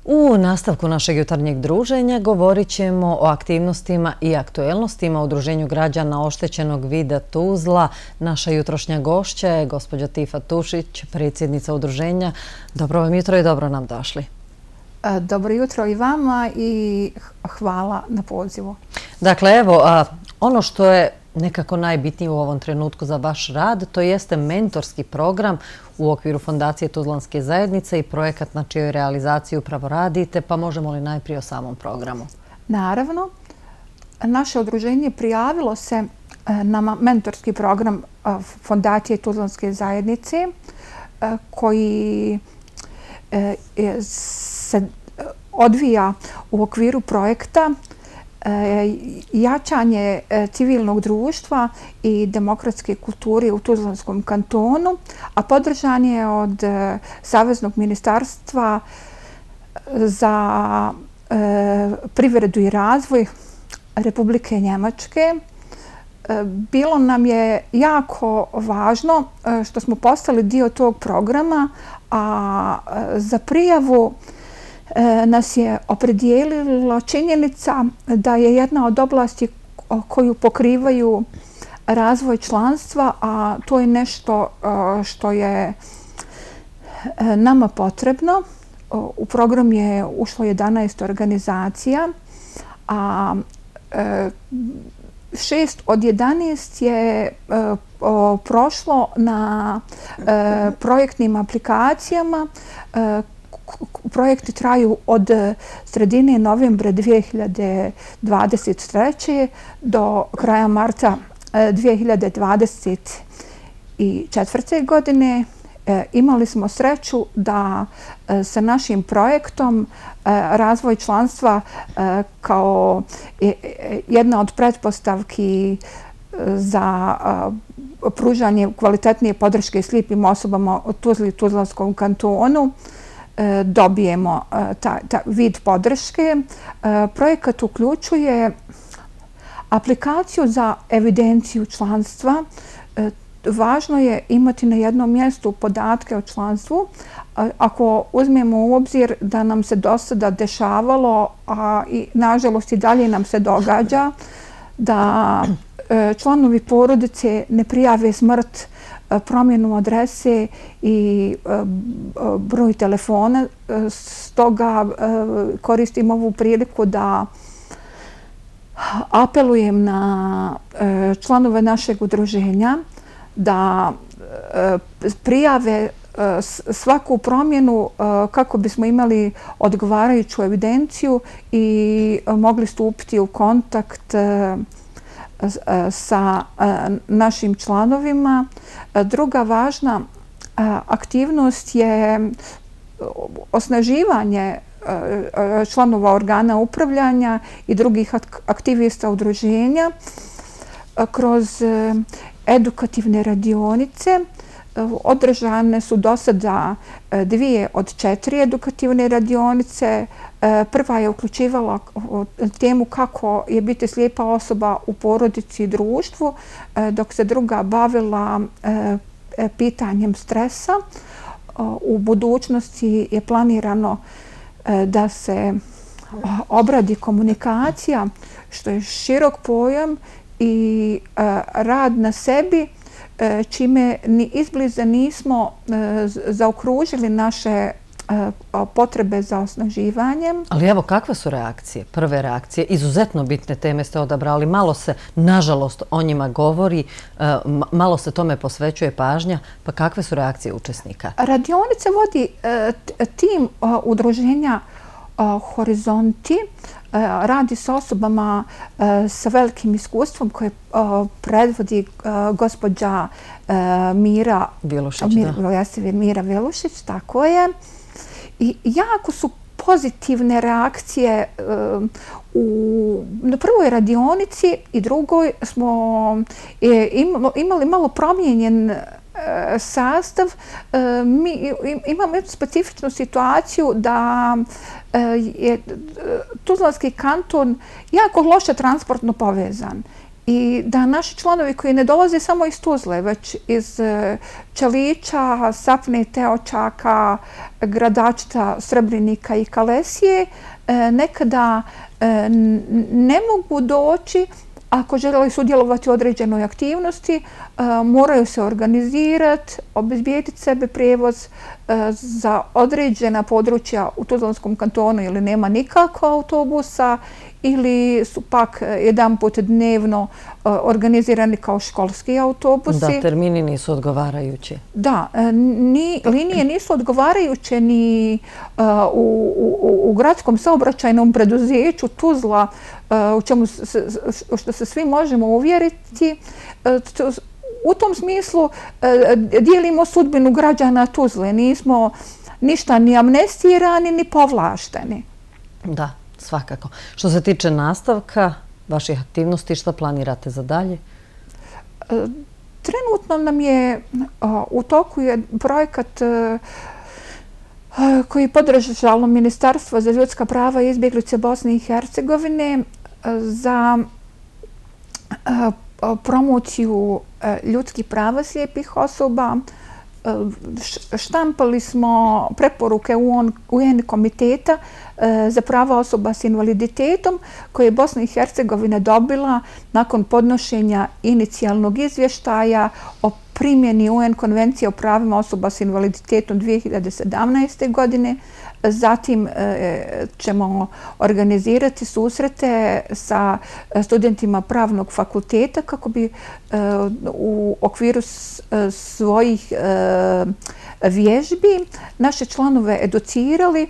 U nastavku našeg jutarnjeg druženja govorit ćemo o aktivnostima i aktuelnostima u Udruženju građana oštećenog vida Tuzla. Naša jutrošnja gošća je gospođa Tifa Tušić, predsjednica udruženja. Dobro vam jutro i dobro nam došli. Dobro jutro i vama i hvala na pozivu. Dakle, evo, ono što je nekako najbitnije u ovom trenutku za vaš rad, to jeste mentorski program u okviru Fondacije Tuzlanske zajednice i projekat na čijoj realizaciji upravo radite, pa možemo li najprije o samom programu? Naravno, naše udruženje prijavilo se na mentorski program Fondacije Tuzlanske zajednice koji se odvija u okviru projekta jačanje civilnog društva i demokratske kulture u Tuzlanskom kantonu, a podržan je od Saveznog ministarstva za privredu i razvoj Republike Njemačke. Bilo nam je jako važno što smo postali dio tog programa, a za prijavu nas je opredijelila činjenica da je jedna od oblasti koju pokrivaju razvoj članstva, a to je nešto što je nama potrebno. U program je ušlo 11 organizacija, a 6 od 11 je prošlo na projektnim aplikacijama. Projekti traju od sredine novembra 2023. do kraja marta 2024. godine. Imali smo sreću da sa našim projektom razvoj članstva kao jedna od pretpostavki za pružanje kvalitetnije podrške slijepim osobama u Tuzli i Tuzlanskom kantonu dobijemo taj vid podrške. Projekat uključuje aplikaciju za evidenciju članstva. Važno je imati na jednom mjestu podatke o članstvu. Ako uzmemo u obzir da nam se do sada dešavalo, a i nažalost i dalje nam se događa, da članovi porodice ne prijave smrt, promjenu adrese i broj telefona. Stoga koristim ovu priliku da apelujem na članove našeg udruženja da prijave svaku promjenu kako bismo imali odgovarajuću evidenciju i mogli stupiti u kontakt sa našim članovima. Druga važna aktivnost je osnaživanje članova organa upravljanja i drugih aktivista udruženja kroz edukativne radionice. Održane su do sada 2 od 4 edukativne radionice. Prva je uključivala temu kako je biti slijepa osoba u porodici i društvu, dok se druga bavila pitanjem stresa. U budućnosti je planirano da se obradi komunikacija, što je širok pojam, i rad na sebi, čime ni izbliza nismo zaokružili naše potrebe za osnaživanjem. Ali evo, kakve su reakcije? Prve reakcije, izuzetno bitne teme ste odabrali, malo se, nažalost, o njima govori, malo se tome posvećuje pažnja, pa kakve su reakcije učesnika? Radionice vodi tim udruženja Horizonti. Radi s osobama sa velikim iskustvom koje predvodi gospođa Mira Velušić, tako je. I jako su pozitivne reakcije na prvoj radionici i drugoj smo imali malo promijenjen sastav. Mi imamo jednu specifičnu situaciju da je Tuzlanski kanton jako loše transportno povezan i da naši članovi koji ne dolaze samo iz Tuzle, već iz Čelića, Sapne, Teočaka, Gradačca, Srebrenika i Kalesije, nekada ne mogu doći. Ako žele sudjelovati u određenoj aktivnosti, moraju se organizirati, obezbijediti sebe prijevoz za određena područja u Tuzlanskom kantonu ili nema nikako autobusa ili su pak jedan put dnevno organizirani kao školski autobusi. Da, termini nisu odgovarajući. Da, linije nisu odgovarajuće ni u gradskom saobraćajnom preduzeću Tuzla, u čemu što se svi možemo uvjeriti. U tom smislu dijelimo sudbinu građana Tuzle. Nismo ništa ni amnestirani ni povlašteni. Da, svakako. Što se tiče nastavka vaših aktivnosti, šta planirate za dalje? Trenutno nam je u toku projekat koji je podržalo Ministarstvo za ljudska prava i izbjeglice Bosne i Hercegovine za promociju ljudskih prava slijepih osoba. Štampali smo preporuke UN komiteta za prava osoba s invaliditetom koje je Bosna i Hercegovina dobila nakon podnošenja inicijalnog izvještaja o primjeni UN konvencije o pravima osoba s invaliditetom 2017. godine. Zatim ćemo organizirati susrete sa studentima pravnog fakulteta kako bi u okviru svojih vježbi naše članove educirali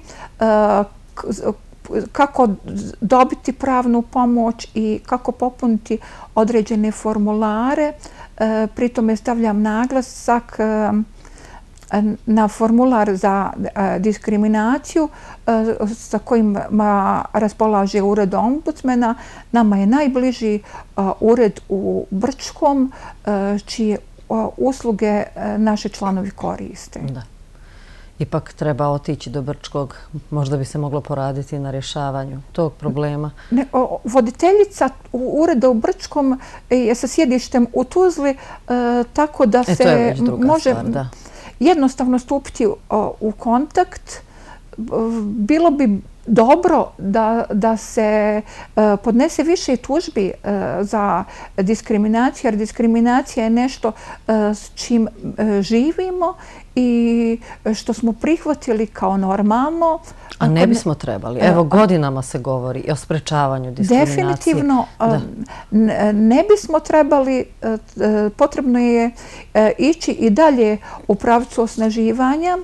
kako dobiti pravnu pomoć i kako popuniti određene formulare. Pri tome stavljam naglasak na formular za diskriminaciju sa kojim raspolaže Ured ombudsmana. Nama je najbliži ured u Brčkom, čije usluge naše članovi koriste. Da. Ipak treba otići do Brčkog. Možda bi se moglo poraditi na rješavanju tog problema. Voditeljica ureda u Brčkom je sa sjedištem u Tuzli, tako da se može jednostavno stupiti u kontakt. Bilo bi dobro da se podnese više tužbi za diskriminaciju, jer diskriminacija je nešto s čim živimo i što smo prihvatili kao normalno. A ne bismo trebali. Evo, godinama se govori i o sprečavanju diskriminacije. Definitivno ne bismo trebali. Potrebno je ići i dalje u pravcu osnaživanja.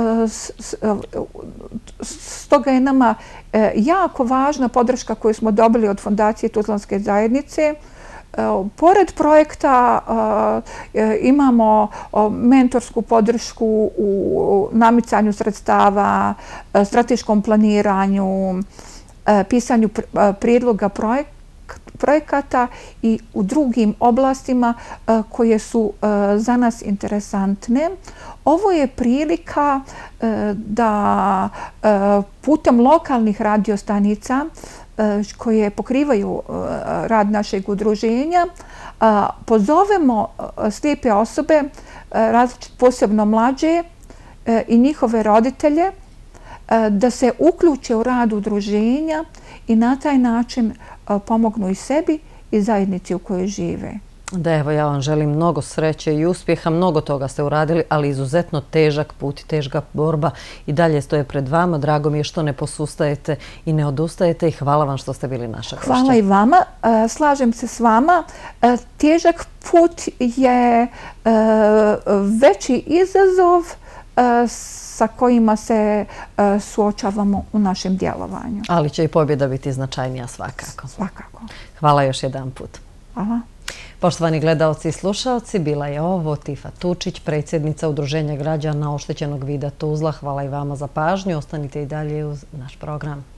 Stoga je nama jako važna podrška koju smo dobili od Fondacije Tuzlanske zajednice. Pored projekta imamo mentorsku podršku u namicanju sredstava, strateškom planiranju, pisanju prijedloga projekata i u drugim oblastima koje su za nas interesantne. Ovo je prilika da putem lokalnih radiostanica koje pokrivaju rad našeg udruženja pozovemo slijepe osobe, posebno mlađe i njihove roditelje, da se uključe u rad udruženja i na taj način pomognu i sebi i zajednici u kojoj žive. Da, evo, ja vam želim mnogo sreće i uspjeha. Mnogo toga ste uradili, ali izuzetno težak put i teška borba i dalje stoje pred vama. Drago mi je što ne posustajete i ne odustajete i hvala vam što ste bili naša gošća. Hvala i vama. Slažem se s vama. Težak put je veći izazov sa kojima se suočavamo u našem djelovanju. Ali će i pobjeda biti značajnija svakako. Svakako. Hvala još jedan put. Hvala. Poštovani gledalci i slušalci, bila je ovo Tifa Tučić, predsjednica Udruženja građana oštećenog vida Tuzla. Hvala i vama za pažnju. Ostanite i dalje uz naš program.